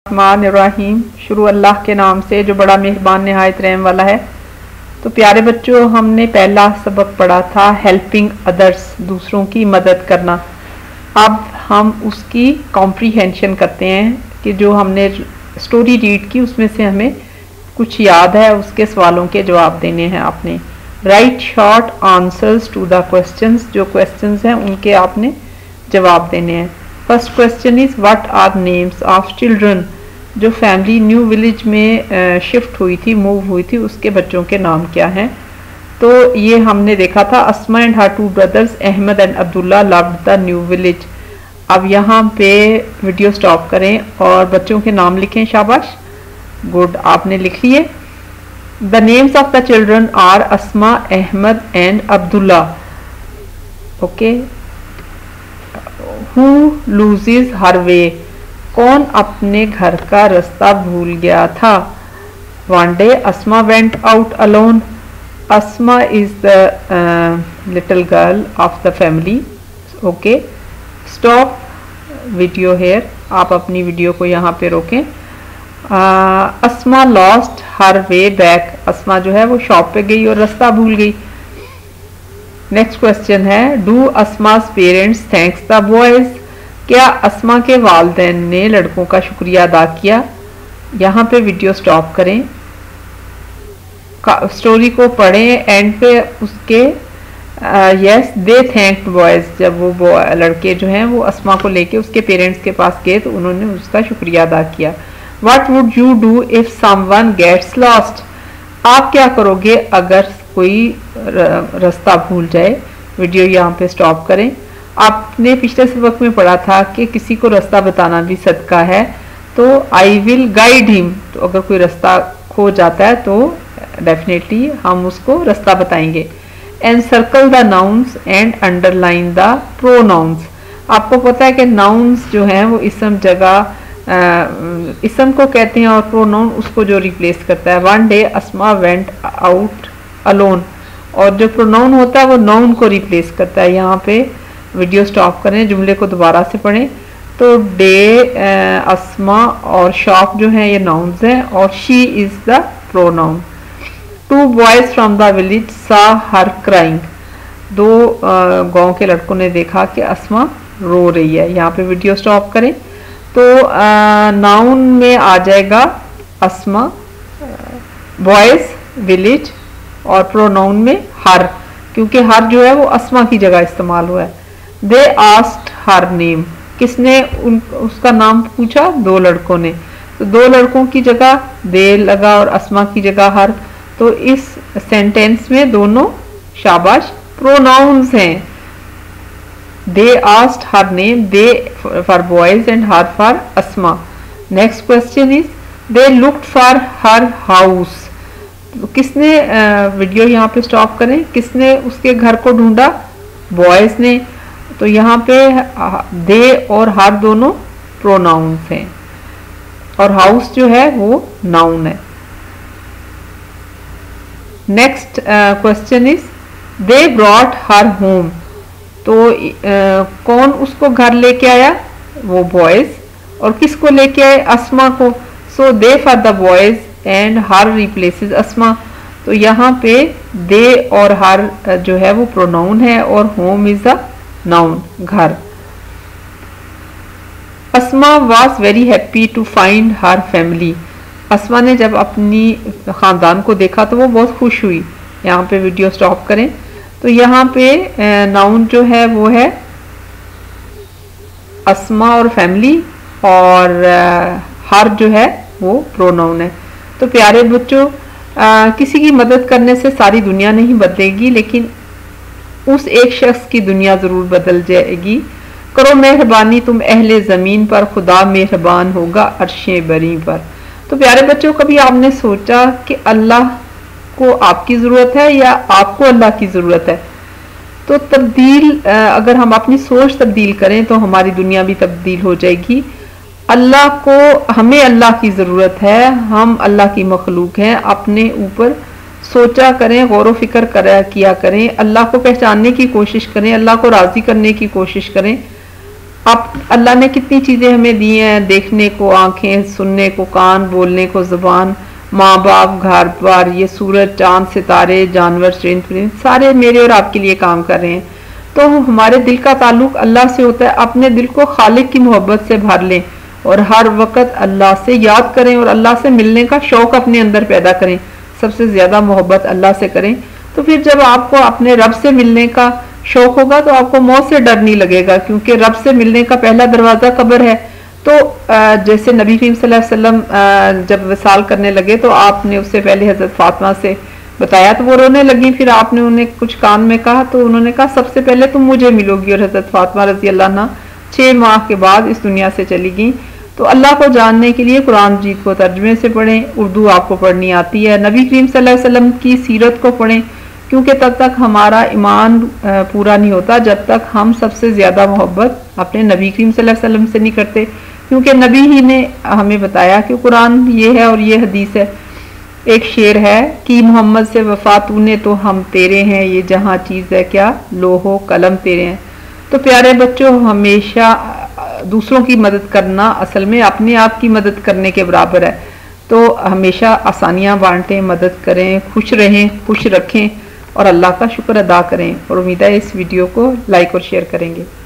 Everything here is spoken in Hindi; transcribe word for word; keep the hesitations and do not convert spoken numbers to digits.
रहमान शुरू अल्लाह के नाम से जो बड़ा मेहरबान निहायत रहम वाला है। तो प्यारे बच्चों, हमने पहला सबक पढ़ा था हेल्पिंग अदर्स, दूसरों की मदद करना। अब हम उसकी कॉम्प्रीहेंशन करते हैं कि जो हमने स्टोरी रीड की उसमें से हमें कुछ याद है, उसके सवालों के जवाब देने हैं आपने। Write short answers to the questions, जो क्वेश्चंस हैं उनके आपने जवाब देने हैं। First question is what are names of children, जो फैमिली न्यू विलेज में शिफ्ट हुई थी, मूव हुई थी, उसके बच्चों के नाम क्या हैं। तो ये हमने देखा था Asma and her two brothers Ahmed and Abdullah loved the new village. अब यहाँ पे वीडियो स्टॉप करें और बच्चों के नाम लिखें। शाबाश, गुड, आपने लिख लिए। The names of the children are Asma, Ahmed and Abdullah. Okay. Who loses her way, कौन अपने घर का रास्ता भूल गया था। One day Asma went out alone, Asma is the little girl of the family. Okay, stop video here, आप अपनी वीडियो को यहाँ पे रोकें। अस्मा लॉस्ट हर वे बैक, अस्मा जो है वो शॉप पे गई और रास्ता भूल गई। नेक्स्ट क्वेश्चन है do Asma's parents thanks the boys, क्या अस्मा के वालिदैन ने लड़कों का शुक्रिया अदा किया। यहाँ पे वीडियो स्टॉप करें, स्टोरी को पढ़ें, एंड पे उसके यस दे थैंक्ड बॉयज, जब वो लड़के जो हैं वो अस्मा को लेके उसके पेरेंट्स के पास गए तो उन्होंने उसका शुक्रिया अदा किया। What would you do if someone gets lost, आप क्या करोगे अगर कोई रास्ता भूल जाए। वीडियो यहाँ पे स्टॉप करें। आपने पिछले सबक में पढ़ा था कि किसी को रास्ता बताना भी सदका है, तो आई विल गाइड हिम, तो अगर कोई रास्ता खो जाता है तो डेफिनेटली हम उसको रास्ता बताएंगे। And circle the nouns and underline the pronouns, आपको पता है कि नाउन्स जो हैं वो इसम जगह इसम को कहते हैं और प्रोनाउन उसको जो रिप्लेस करता है। One day Asma went out alone, और जो प्रोनाउन होता है वो नाउन को रिप्लेस करता है। यहाँ पे वीडियो स्टॉप करें, जुमले को दोबारा से पढ़ें। तो डे, अस्मा और शॉप जो है ये नाउन्स हैं और she is the pronoun. Two boys from the village saw her crying, दो गांव के लड़कों ने देखा कि अस्मा रो रही है। यहाँ पे वीडियो स्टॉप करें। तो नाउन में आ जाएगा अस्मा, बॉयज, विलेज, और प्रोनाउन में हर, क्योंकि हर जो है वो अस्मा की जगह इस्तेमाल हुआ है। दे आस्क्ड हर नेम, किसने उन उसका नाम पूछा, दो लड़कों ने, तो दो लड़कों की जगह दे लगा और अस्मा की जगह हर। तो इस सेंटेंस में दोनों शाबाश प्रोनाउंस हैं। They asked her name, they for boys and her for Asma. Next question is they looked for her house, किसने, वीडियो यहाँ पे स्टॉप करें, किसने उसके घर को ढूंढा, बॉयज ने। तो यहाँ पे दे और हर दोनों प्रोनाउंस हैं और हाउस जो है वो नाउन है। Next question is they brought her home, तो uh, कौन उसको घर लेके आया, वो बॉयज, और किसको लेके आए, अस्मा को। So they for the boys and her replaces Asma. तो यहाँ पे दे और हर जो है वो प्रोनाउन है और होम इज अ नाउन, घर। Asma was very happy to find her family, Asma ने जब अपनी खानदान को देखा तो वो बहुत खुश हुई। यहाँ पे वीडियो स्टॉप करें। तो यहाँ पे नाउन जो है वो है अस्मा और फैमिली, और हर जो है वो प्रोनाउन है। तो प्यारे बच्चों, आ, किसी की मदद करने से सारी दुनिया नहीं बदलेगी, लेकिन उस एक शख्स की दुनिया ज़रूर बदल जाएगी। करो मेहरबानी तुम अहले ज़मीन पर, खुदा मेहरबान होगा अर्शे बरी पर। तो प्यारे बच्चों, कभी आपने सोचा कि अल्लाह को आपकी ज़रूरत है या आपको अल्लाह की ज़रूरत है। तो तब्दील, अगर हम अपनी सोच तब्दील करें तो हमारी दुनिया भी तब्दील हो जाएगी। अल्लाह को, हमें अल्लाह की ज़रूरत है, हम अल्लाह की मखलूक हैं। अपने ऊपर सोचा करें, गौर व फिक्र करा किया करें, अल्लाह को पहचानने की कोशिश करें, अल्लाह को राज़ी करने की कोशिश करें। आप अल्लाह ने कितनी चीज़ें हमें दी हैं, देखने को आंखें, सुनने को कान, बोलने को ज़ुबान, माँ बाप, घर बार, ये सूरज, चांद, सितारे, जानवर, चरिंद परिंद सारे मेरे और आपके लिए काम कर रहे हैं। तो हमारे दिल का ताल्लुक अल्लाह से होता है। अपने दिल को खालिक की मोहब्बत से भर लें और हर वक्त अल्लाह से याद करें और अल्लाह से मिलने का शौक़ अपने अंदर पैदा करें। सबसे ज़्यादा मोहब्बत अल्लाह से करें। तो फिर जब आपको अपने रब से मिलने का शौक़ होगा तो आपको मौत से डर नहीं लगेगा, क्योंकि रब से मिलने का पहला दरवाज़ा कब्र है। तो जैसे नबी करीम सल्लल्लाहु अलैहि वसल्लम जब वसाल करने लगे तो आपने उससे पहले हज़रत फातिमा से बताया तो वो रोने लगी। फिर आपने उन्हें कुछ कान में कहा तो उन्होंने कहा सबसे पहले तुम मुझे मिलोगी। और हज़रत फातिमा रज़ी अल्लाह अन्हा छः माह के बाद इस दुनिया से चली गई। तो अल्लाह को जानने के लिए कुरान मजीद को तर्जुमे से पढ़ें, उर्दू आपको पढ़नी आती है, नबी करीम सल्लल्लाहु अलैहि वसल्लम की सीरत को पढ़ें, क्योंकि तब तक हमारा ईमान पूरा नहीं होता जब तक हम सबसे ज़्यादा मोहब्बत अपने नबी करीम सल्लल्लाहु अलैहि वसल्लम से नहीं करते, क्योंकि नबी ही ने हमें बताया कि कुरान ये है और ये हदीस है। एक शेर है कि मोहम्मद से वफा तूने तो हम तेरे हैं, ये जहाँ चीज़ है क्या लोहो कलम तेरे हैं। तो प्यारे बच्चों, हमेशा दूसरों की मदद करना असल में अपने आप की मदद करने के बराबर है। तो हमेशा आसानियाँ बांटें, मदद करें, खुश रहें, खुश रखें और अल्लाह का शुक्र अदा करें। और उम्मीद है इस वीडियो को लाइक और शेयर करेंगे।